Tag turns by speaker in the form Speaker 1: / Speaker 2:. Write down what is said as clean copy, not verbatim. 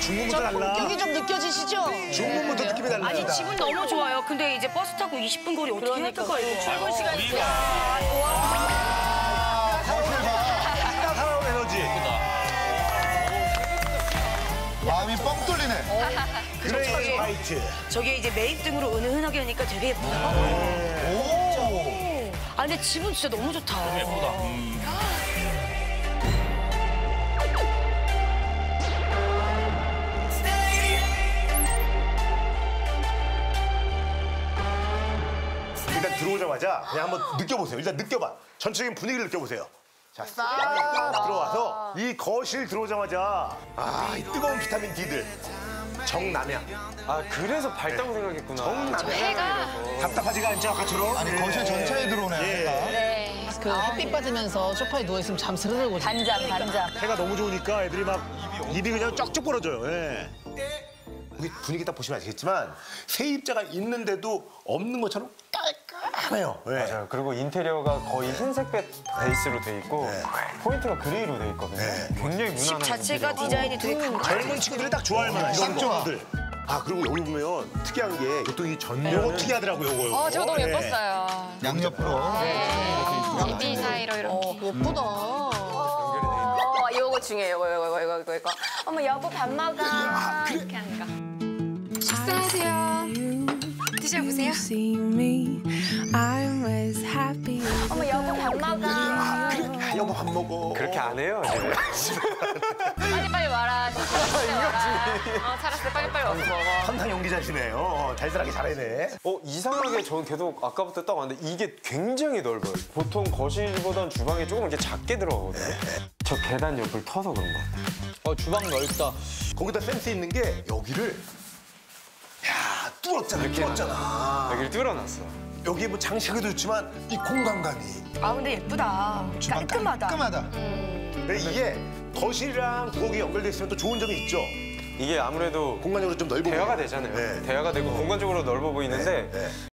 Speaker 1: 중문부터 달라.
Speaker 2: 여기 좀 느껴지시죠?
Speaker 1: 중문부터 느낌이 달라.
Speaker 3: 아니 집은 너무 좋아요. 근데 이제 버스 타고 20분 거리 어떻게 해야 될까 이거. 출근 시간 있어.
Speaker 1: 딱 살아온 에너지.
Speaker 4: 마음이 뻥 뚫리네.
Speaker 1: 그레이 화이트.
Speaker 3: 저게 이제 매입등으로 은은하게 하니까 되게 예쁘다.
Speaker 4: 오.
Speaker 3: 아 근데 집은 진짜 너무 좋다. 너무 예쁘다.
Speaker 1: 일단 들어오자마자 그냥 한번 느껴보세요. 일단 느껴봐. 전체적인 분위기를 느껴보세요. 자, 싹 들어와서 이 거실 들어오자마자 이 뜨거운 비타민 D들. 정남향.
Speaker 5: 아 그래서 밝다고 생각했구나.
Speaker 1: 정남향. 답답하지가 않죠, 아까처럼?
Speaker 4: 아니 거실 전체에 들어오네.
Speaker 2: 네. 그 햇빛 받으면서 소파에 누워있으면 잠 스르르거든요.
Speaker 3: 반잠.
Speaker 1: 해가 너무 좋으니까 애들이 막 입이 그냥 쩍쩍 벌어져요. 예. 여기 분위기 딱 보시면 아시겠지만 세입자가 있는데도 없는 것처럼 깔끔해요. 예.
Speaker 5: 맞아요. 그리고 인테리어가 거의 흰색 베이스로 돼 있고 포인트가 그레이로 돼 있거든요. 굉장히
Speaker 3: 집
Speaker 5: 무난한
Speaker 3: 자체가
Speaker 5: 인테리어.
Speaker 3: 디자인이 되게
Speaker 1: 젊은 친구들이 딱 좋아할 만한 이런 것들. 그리고 여기 보면 특이한 게 보통 이 전면은 요거 특이하더라고요, 요거.
Speaker 6: 저거 너무
Speaker 1: 예.
Speaker 6: 예뻤어요.
Speaker 4: 양옆으로.
Speaker 6: 비비 사이로 이렇게.
Speaker 2: 예쁘다.
Speaker 6: 이거 중요해요. 이거. 어머 여보 밥 먹어. 이렇게 하는 거. 식사하세요. 드셔보세요. 어머 여보 밥 먹어.
Speaker 1: 여보 밥 먹어.
Speaker 5: 그렇게 안 해요. 이제.
Speaker 6: 빨리 와라. 잘했어. 빨리 와서 먹어.
Speaker 1: 선상 연기자시네요. 잘살하기 잘해네.
Speaker 5: 이상하게 저는 계속 아까부터 딱 왔는데 이게 굉장히 넓어요. 보통 거실보단 주방이 조금 이렇게 작게 들어가거든요. 저 계단 옆을 터서 그런 것 같아요.
Speaker 7: 주방 넓다.
Speaker 1: 거기다 센스 있는 게 여기를 뚫었잖아.
Speaker 5: 여기를 뚫어놨어.
Speaker 1: 여기 뭐 장식에도 좋지만 이 공간감이.
Speaker 3: 근데 예쁘다.
Speaker 4: 주방
Speaker 3: 깔끔하다.
Speaker 4: 깔끔하다.
Speaker 1: 근데 이게 거실이랑 부엌이 연결돼 있으면 또 좋은 점이 있죠.
Speaker 5: 이게 아무래도
Speaker 1: 공간적으로 좀 넓어
Speaker 5: 대화가
Speaker 1: 보여요.
Speaker 5: 되잖아요.
Speaker 1: 네.
Speaker 5: 대화가 되고 공간적으로 넓어 보이는데